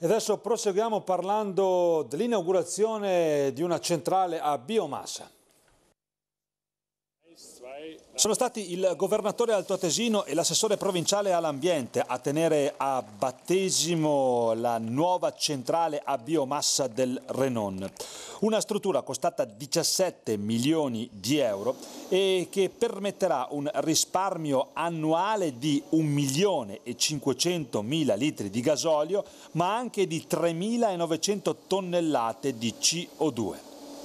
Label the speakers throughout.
Speaker 1: E adesso proseguiamo parlando dell'inaugurazione di una centrale a biomassa. Sono stati il governatore altoatesino e l'assessore provinciale all'ambiente a tenere a battesimo la nuova centrale a biomassa del Renon. Una struttura costata 17 milioni di euro e che permetterà un risparmio annuale di 1.500.000 litri di gasolio, ma anche di 3.900 tonnellate di CO2.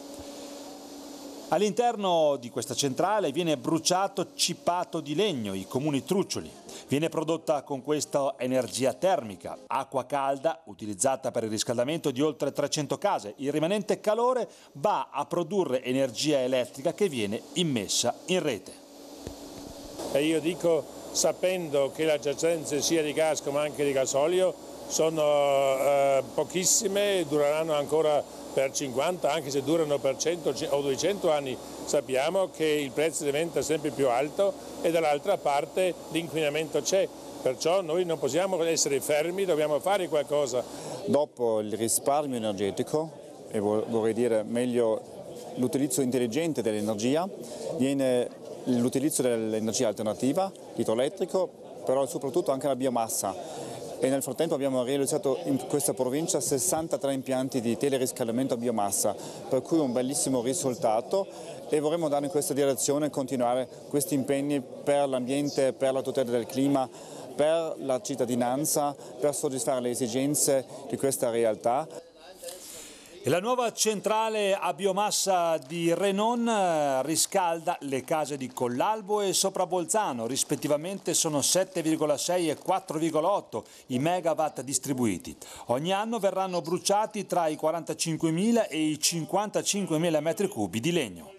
Speaker 1: All'interno di questa centrale viene bruciato cipato di legno, i comuni truccioli. Viene prodotta con questa energia termica, acqua calda utilizzata per il riscaldamento di oltre 300 case. Il rimanente calore va a produrre energia elettrica che viene immessa in rete.
Speaker 2: E io dico, sapendo che le giacenze sia di gas come anche di gasolio sono pochissime, dureranno ancora per 50, anche se durano per 100 o 200 anni, sappiamo che il prezzo diventa sempre più alto e dall'altra parte l'inquinamento c'è, perciò noi non possiamo essere fermi, dobbiamo fare qualcosa.
Speaker 3: Dopo il risparmio energetico, e vorrei dire meglio l'utilizzo intelligente dell'energia, viene l'utilizzo dell'energia alternativa, l'idroelettrico, però soprattutto anche la biomassa. E nel frattempo abbiamo realizzato in questa provincia 63 impianti di teleriscaldamento a biomassa, per cui un bellissimo risultato e vorremmo andare in questa direzione e continuare questi impegni per l'ambiente, per la tutela del clima, per la cittadinanza, per soddisfare le esigenze di questa realtà.
Speaker 1: E la nuova centrale a biomassa di Renon riscalda le case di Collalbo e Soprabolzano, rispettivamente sono 7,6 e 4,8 i megawatt distribuiti. Ogni anno verranno bruciati tra i 45.000 e i 55.000 metri cubi di legno.